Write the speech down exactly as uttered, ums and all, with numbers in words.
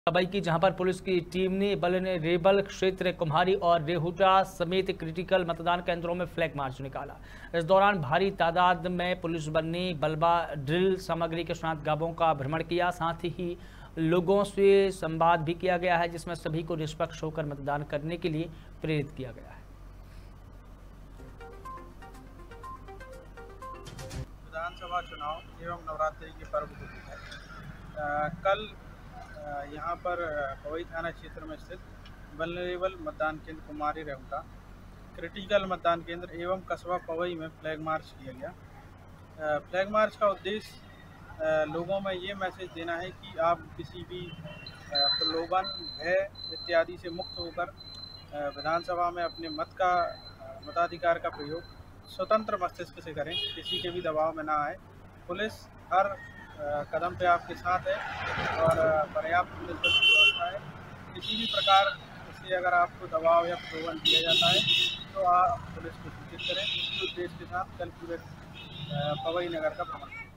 कार्रवाई की, जहां पर पुलिस की टीम ने बल्नेरेबल क्षेत्र कुम्हारी और रेहुटा समेत क्रिटिकल मतदान केंद्रों में फ्लैग मार्च निकाला। इस दौरान भारी तादाद में पुलिस बल ने बलबा ड्रिल सामग्री के साथ गांवों का भ्रमण किया। साथ ही लोगों से संवाद भी किया गया है, जिसमें सभी को निष्पक्ष होकर मतदान करने के लिए प्रेरित किया गया है। विधानसभा चुनाव एवं नवरात्रि के पर्व को लेकर कल यहाँ पर पवई थाना क्षेत्र में स्थित वल्नरेबल मतदान केंद्र कुम्हारी रेहुटा क्रिटिकल मतदान केंद्र एवं कस्बा पवई में फ्लैग मार्च किया गया। फ्लैग मार्च का उद्देश्य लोगों में ये मैसेज देना है कि आप किसी भी प्रलोभन, भय इत्यादि से मुक्त होकर विधानसभा में अपने मत का मताधिकार का प्रयोग स्वतंत्र मस्तिष्क से करें, किसी के भी दबाव में ना आए। पुलिस हर कदम पे आपके साथ है और पर्याप्त पुलिस बल की व्यवस्था है। किसी भी प्रकार से अगर आपको दबाव या प्रलोभन दिया जाता है तो आप पुलिस को सूचित करें। इसी उद्देश्य के साथ कल पूरे पवई नगर का भ्रमण